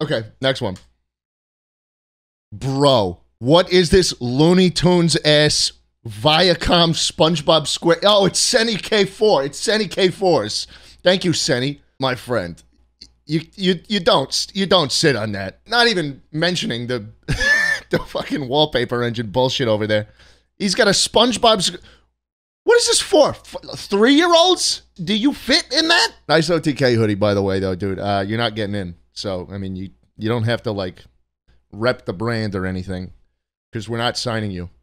Okay, next one. Bro, what is this Looney Tunes ass Viacom SpongeBob Square? Oh, it's Senny K4. It's Senny K4s. Thank you, Senny, my friend. You don't sit on that. Not even mentioning the the fucking wallpaper engine bullshit over there. He's got a SpongeBob. What is this for? 3-year-olds? Do you fit in that? Nice OTK hoodie, by the way, though, dude. You're not getting in. So, I mean, you don't have to, like, rep the brand or anything. Because we're not signing you.